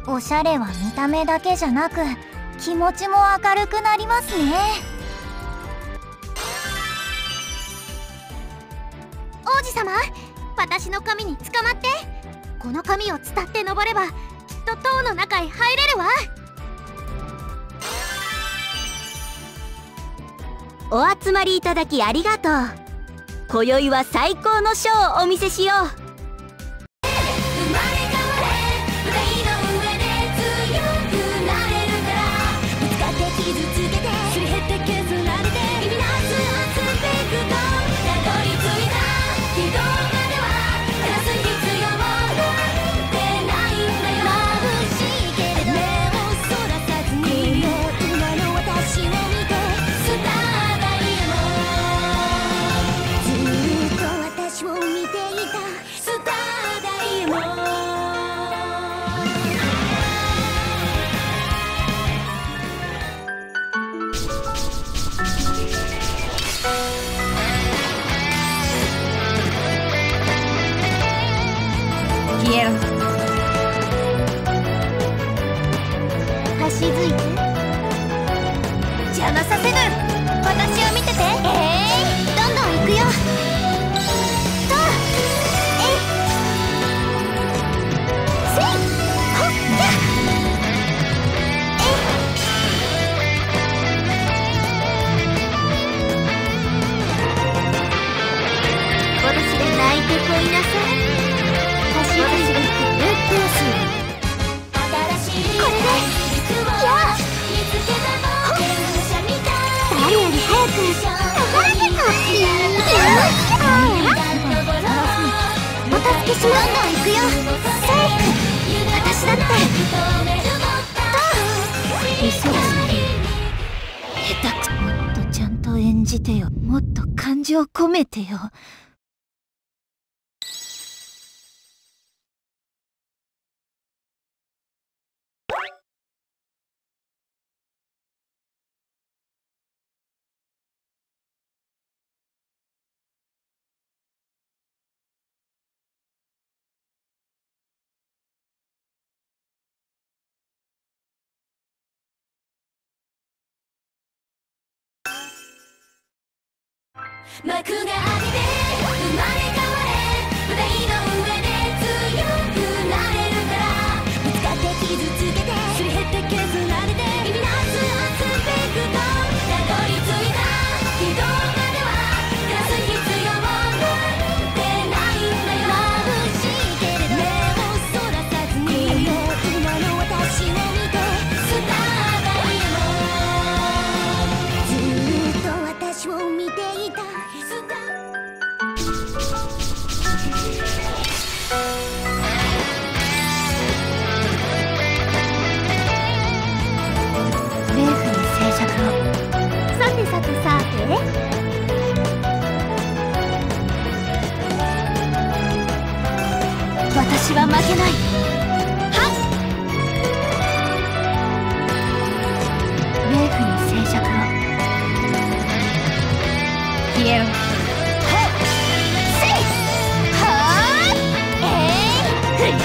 おしゃれは見た目だけじゃなく気持ちも明るくなりますね。 王子様、私の髪に捕まって。この髪を伝って登ればきっと塔の中へ入れるわ。 お集まりいただきありがとう。今宵は最高のショーをお見せしよう。 走づいて邪魔させぬ。私を見てて。どんどん行くよ。とせいほっや私で泣いてこいなさい。走づいてうっとうしい。これでやあ誰より早く宝ゲット。お助けします。どんどん行くよ。せい私だって急ぐ。下手くそ。もっとちゃんと演じてよ。もっと感情込めてよ。 幕が開けて生まれ変われ。舞台の上で強くなれるから。ぶつかって傷つけてすり減って削られて意味なすアスペクト。たどり着いた軌道までは照らす必要なんてないんだよ。眩しいけれど目をそらさずに今の私を見てスターダイヤモン。ずっと私を見ていた。 冥府に静寂を。 さてさてさて、 私は負けない。 はっ冥府に静寂を。消えろ。 せいはーふや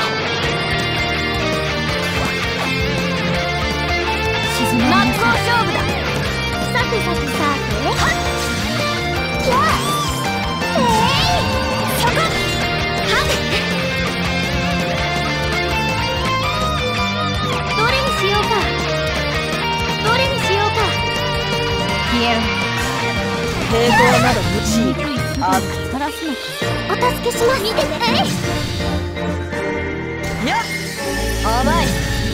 沈め真っ向勝負だ。さてさてさて、はっやあそこはっどれにしようか。どれにしようか。 消えろ。 抵抗など無知。悪さらすのか。 お助けします。見てて。 やっ甘い。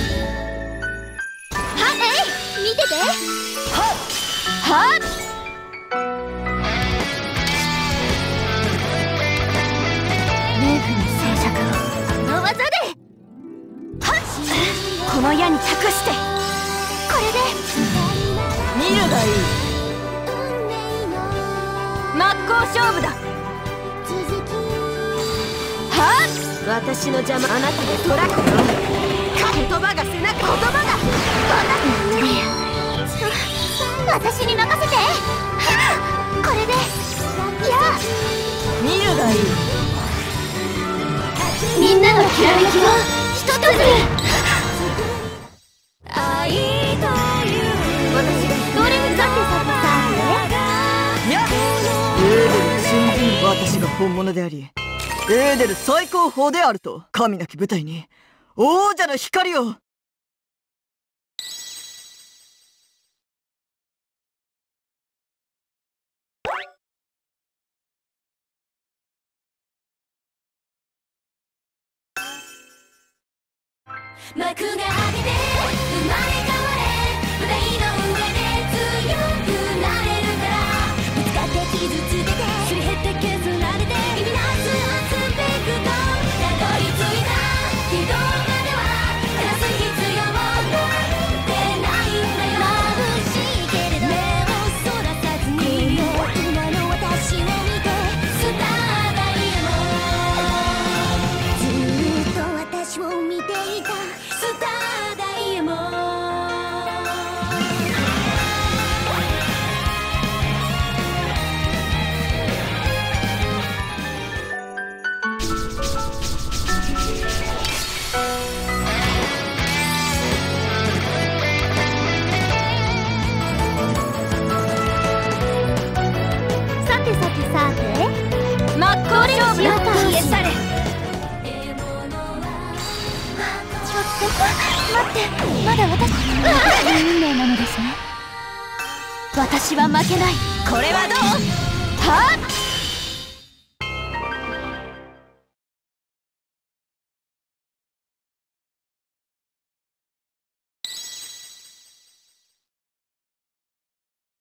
は見てて。 はっはっ冥府に静寂を。 この技ではっこの矢に託して。 これで見るがいい。 真っ向勝負だ。はっ私の邪魔あなたでトラックよ。言葉が背中言葉が。 私に任せて。これでや見るがいい。 みんなのきらめきを一つに。 私が本物であり、エーデル最高峰であると、神なき舞台に王者の光を。 幕が開けて生まれ変われ、舞台の上で強くなれるから、ぶつかって傷つけてすり減って削られて意味なすアスペクト、たどり着いた軌道までは照らす必要なんてないんだよ。眩しいけれど目をそらさずに今の私を見て、スターダイヤモンずっと私を見ていたスターダイヤモン。 さてさてさて、真っ向勝負よ、消え去れ。ちょっと待って、まだ私運命なのですね。私は負けない。これはどう？はっ